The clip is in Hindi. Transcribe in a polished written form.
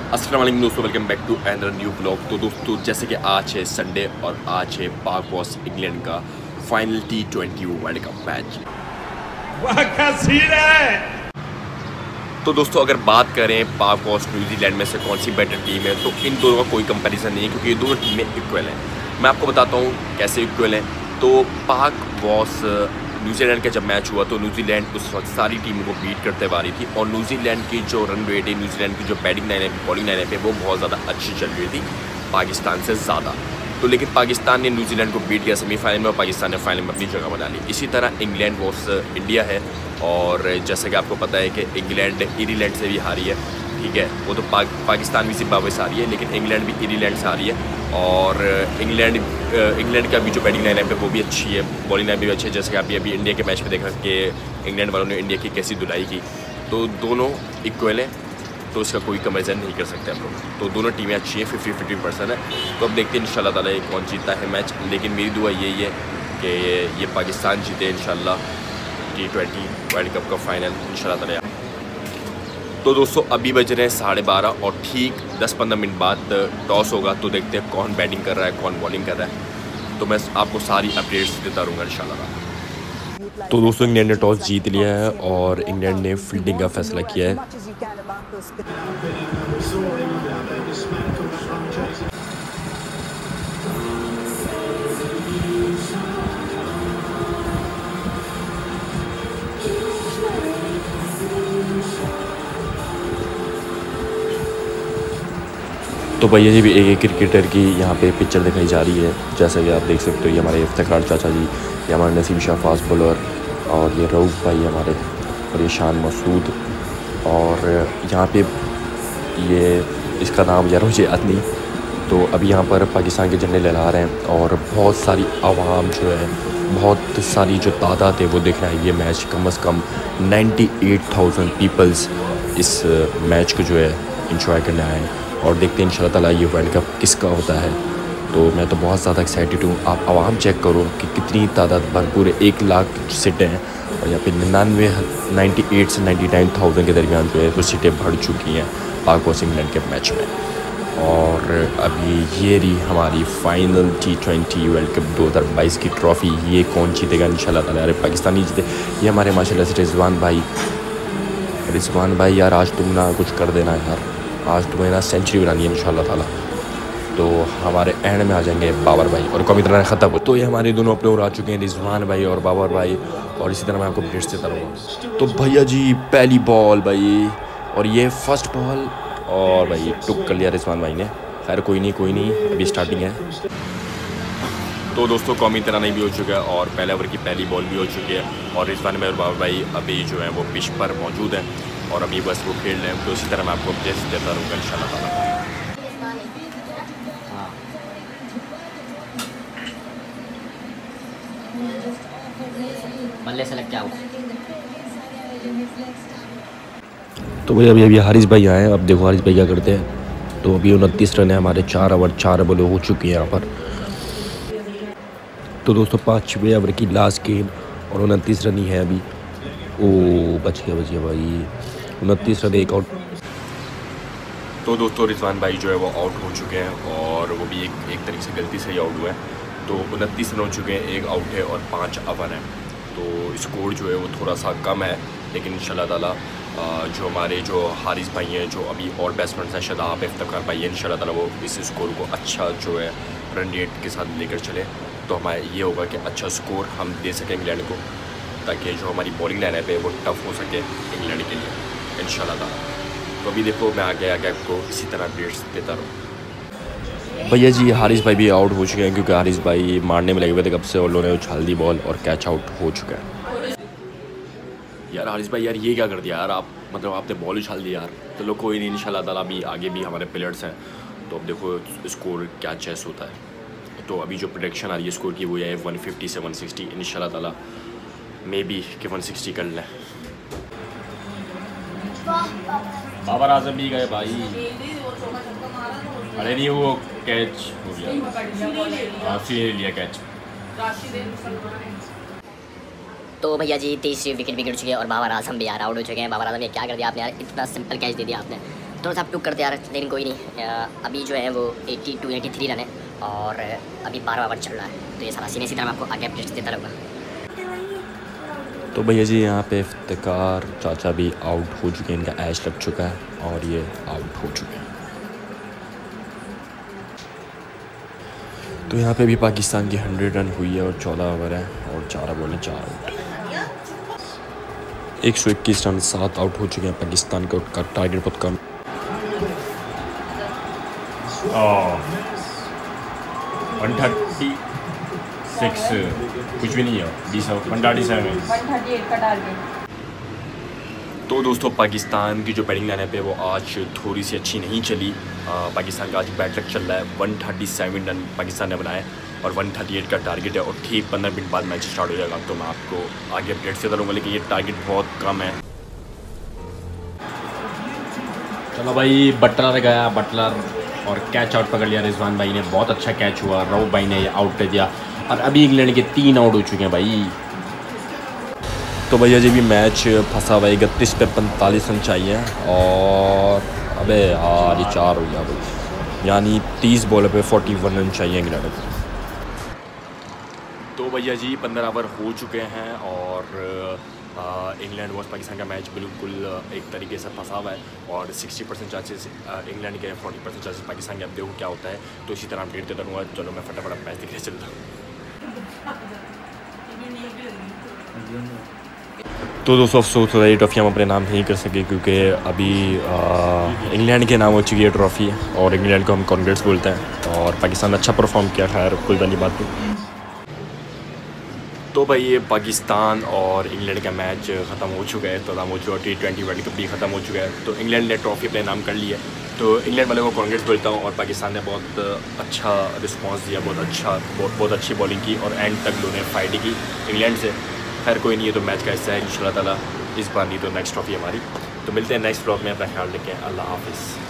अस्सलाम वालेकुम दोस्तों, welcome back to another new blog. तो दोस्तों जैसे कि आज है संडे और आज है पाक वर्सेस इंग्लैंड का final T20 world cup match. वाह क्या सीन है। तो दोस्तों अगर बात करें पाक वर्सेस न्यूजीलैंड में से कौन सी बेटर टीम है, तो इन दोनों का कोई कंपैरिजन नहीं है क्योंकि ये दोनों टीमें इक्वल हैं। मैं आपको बताता हूँ कैसे इक्वल हैं। तो पाक वर्सेस न्यूजीलैंड का जब मैच हुआ तो न्यूजीलैंड उस वक्त सारी टीमों को बीट करते हुए आ रही थी और न्यूजीलैंड की जो रन रेट है, न्यूजीलैंड की जो बैटिंग लाइन है, बॉलिंग लाइन है, वो बहुत ज़्यादा अच्छी चल रही थी पाकिस्तान से ज़्यादा। तो लेकिन पाकिस्तान ने न्यूजीलैंड को बीट किया सेमीफाइनल में और पाकिस्तान ने फाइनल में अपनी जगह बना ली। इसी तरह इंग्लैंड वर्सेस इंडिया है और जैसे कि आपको पता है कि इंग्लैंड ईरीलैंड से भी हारी है, ठीक है। वो तो पाकिस्तान भी जिम्बाब्वे से हारी है, लेकिन इंग्लैंड भी ईरीलैंड से हारी है। और इंग्लैंड का भी जो बैटिंग लाइन है वो भी अच्छी है, बॉलिंग लाइन भी अच्छी है। जैसे कि अभी इंडिया के मैच में देखा कि इंग्लैंड वालों ने इंडिया की कैसी धुलाई की। तो दोनों इक्वल हैं, तो इसका कोई कंपैरिजन नहीं कर सकते हम लोग। तो दोनों टीमें अच्छी हैं, 50-50% है। तो अब देखते हैं इंशाल्लाह ताला ये कौन जीतता है मैच। लेकिन मेरी दुआ यही है कि ये पाकिस्तान जीते इंशाल्लाह T20 वर्ल्ड कप का फाइनल इंशाल्लाह ताला। तो दोस्तों अभी बज रहे हैं 12:30 और ठीक 10-15 मिनट बाद टॉस होगा। तो देखते हैं कौन बैटिंग कर रहा है, कौन बॉलिंग कर रहा है। तो मैं आपको सारी अपडेट्स देता रहूँगा इंशाल्लाह। तो दोस्तों इंग्लैंड ने टॉस जीत लिया है और इंग्लैंड ने फील्डिंग का फैसला किया है। तो भैया जी भी एक क्रिकेटर की यहाँ पे पिक्चर दिखाई जा रही है। जैसा कि आप देख सकते हो, ये हमारे इफ्तिखार चाचा जी, ये हमारे नसीम शाह फास्ट बॉलर और ये रऊफ़ भाई हमारे, और ये शान मसूद। और यहाँ पे ये इसका नाम यार मुझे याद नहीं। तो अभी यहाँ पर पाकिस्तान के झंडे लहरा रहे हैं और बहुत सारी आवाम जो है, बहुत सारी जो तादाद है वो देख रहे हैं ये मैच। कम से कम 98,000 पीपल्स इस मैच को जो है इंजॉय करने आए हैं। और देखते हैं इंशाल्लाह ताला ये वर्ल्ड कप किसका होता है। तो मैं तो बहुत ज़्यादा एक्साइटेड हूँ। आप आवाम चेक करो कि कितनी तादाद, भरपूर 1 लाख सीटें हैं और यहाँ पे 98 से 99,000 के दरमियान जो है वो सीटें भर चुकी हैं पाक वर्सेस इंग्लैंड के मैच में। और अभी ये रही हमारी फाइनल T20 वर्ल्ड कप 2022 की ट्रॉफ़ी। ये कौन जीतेगा इंशाल्लाह ताला? अरे पाकिस्तानी जीते। ये हमारे माशाल्लाह से रिजवान भाई यार आज तुम ना कुछ कर देना यार, आज तुम्हें ना सेंचुरी बनानी है इंशाल्लाह ताला। तो हमारे एंड में आ जाएंगे बाबर भाई और कौमी तरह ख़त्म। तो ये हमारे दोनों अपने ओर आ चुके हैं, रिजवान भाई और बाबर भाई। और इसी तरह मैं आपको अपडेट्स देता रहूँगा। तो भैया जी पहली बॉल भाई और ये फर्स्ट बॉल और भाई टुक कर लिया रिजवान भाई ने। खैर कोई नहीं, अभी स्टार्टिंग है। तो दोस्तों कौमी तरह भी हो चुका है और पहले ओवर की पहली बॉल भी हो चुकी है और रिजवान भाई और बाबर भाई अभी जो है वो पिच पर मौजूद हैं और अभी बस वो खेल रहे हैं। तो इसी तरह मैं आपको अपडेट्स देता रहूँगा इंशाल्लाह ताला। बल्ले से लग जाओ। तो भाई अभी हारिस भाई आए। अब देखो हारिस भाई क्या करते हैं। तो अभी 29 रन है हमारे, 4 ओवर 4 बॉल हो चुकी है यहाँ पर। तो दोस्तों 5वें ओवर की लास्ट गेंद और 29 रन ही है अभी। ओ बच गया भाई, 29 रन, 1 आउट। तो दोस्तों रिजवान भाई जो है वो आउट हो चुके हैं और वो भी एक तरीके से गलती से ही आउट हुआ है। तो 29 रन हो चुके हैं, 1 आउट है और 5 ओवर हैं। तो स्कोर जो है वो थोड़ा सा कम है, लेकिन इंशाल्लाह ताला जो हमारे जो हारिस भाई हैं, जो अभी और बैट्समैन हैं शादाब, इफ्तिखार भाई हैं, इंशाल्लाह ताला वो इस स्कोर को अच्छा जो है रन रेट के साथ लेकर चले। तो हमारा ये होगा कि अच्छा स्कोर हम दे सकें इंग्लैंड को, ताकि जो हमारी बॉलिंग लाइन है वो टफ हो सके इंग्लैंड के लिए इंशाल्लाह ताला। तो अभी देखो मैं आगे आपको इसी तरह अपडेट्स देता रहूँ। भैया जी हारिस भाई भी आउट हो चुके हैं क्योंकि हारिस भाई मारने में लगे हुए थे कब से और उन्होंने उछाल दी बॉल और कैच आउट हो चुका है। यार हारिस भाई यार ये क्या कर दिया यार आप, मतलब आपने बॉल उछाल दी यार। चलो कोई नहीं, इंशाल्लाह ताला अभी आगे भी हमारे प्लेयर्स हैं। तो अब देखो स्कोर क्या चेस होता है। तो अभी जो प्रेडिक्शन आ रही है स्कोर की वो है 150 से 160 इंशाल्लाह ताला, मे बी कि 160 कर लें। बाबर आजम भी गए भाई। अरे नहीं वो कैच हो गया, राशि ने लिया कैच। तो भैया जी तीसरी विकेट भी गिर चुकी है और बाबर आजम भी यार आउट हो चुके हैं। बाबर आजम ने क्या कर दिया आपने यार, इतना सिंपल कैच दे दिया आपने। थोड़ा सा टुक करते यार, लेकिन कोई नहीं। अभी जो है वो 82-83 रन है और अभी 12 ओवर चल रहा है। तो ये सारा सीन इसी तरह मैं आपको आगे अपडेट्स देता रहूँगा। तो भैया जी यहाँ पे इफ्तिकार चाचा भी आउट हो चुके हैं, इनका ऐश लग चुका है और ये आउट हो चुके हैं। तो यहाँ पे भी पाकिस्तान की 100 रन हुई है और 14 ओवर है और 4 बॉल है, 4 आउट। 121 रन, 7 आउट हो चुके हैं। पाकिस्तान का टारगेट बहुत कम। और 136 कुछ भी नहीं है, 137 का टारगेट। तो दोस्तों पाकिस्तान की जो बैटिंग लाइनअप है वो आज थोड़ी सी अच्छी नहीं चली। पाकिस्तान का आज बैड लक चल रहा है। 137 रन पाकिस्तान ने बनाए और 138 का टारगेट है और ठीक 15 मिनट बाद मैच स्टार्ट हो जाएगा। तो मैं आपको आगे अपडेट से करूँगा, लेकिन ये टारगेट बहुत कम है। चलो भाई, बटलर गया, बटलर और कैच आउट पकड़ लिया रिजवान भाई ने। बहुत अच्छा कैच हुआ, रऊफ भाई ने आउट कर दिया और अभी इंग्लैंड के 3 आउट हो चुके हैं भाई। तो भैया जी भी मैच फंसा हुआ है। 31 पे 45 रन चाहिए और अबे यार ये 4 हो गया भाई, यानी 30 बॉल पे 41 रन चाहिए इंग्लैंड को। तो भैया जी 15 ओवर हो चुके हैं और इंग्लैंड वर्सेस पाकिस्तान का मैच बिल्कुल एक तरीके से फंसा हुआ है और 60% चांसेस इंग्लैंड के, 40% चांसेस पाकिस्तान के। अब देखो क्या होता है। तो इसी तरह अपडेट देता रहूँगा। चलो मैं फटाफट मैच दिखने चलता हूँ। तो दोस्तों अफसोस हो रहा है, ये ट्रॉफी हम अपने नाम नहीं कर सके क्योंकि अभी इंग्लैंड के नाम हो चुकी है ट्रॉफ़ी और इंग्लैंड को हम कॉन्ग्रेट्स बोलते हैं और पाकिस्तान अच्छा परफॉर्म किया। खैर कोई बड़ी बात नहीं। तो भाई ये पाकिस्तान और इंग्लैंड का मैच ख़त्म हो चुका है। ख़त्म हो चुका है, T20 वर्ल्ड कप भी ख़त्म हो चुका है। तो इंग्लैंड ने ट्रॉफी अपने नाम कर ली है। तो इंग्लैंड वाले को कांग्रेस बोलता हूँ और पाकिस्तान ने बहुत अच्छा रिस्पांस दिया, बहुत अच्छी बॉलिंग की और एंड तक लोगों ने फाइट की इंग्लैंड से। खैर कोई नहीं है, तो मैच का हिस्सा है। इंशाल्लाह ताला इस बार नहीं तो नेक्स्ट ट्रॉफी हमारी। तो मिलते हैं नेक्स्ट ब्लॉग में। अपना ख्याल रखें। अल्लाह हाफिज़।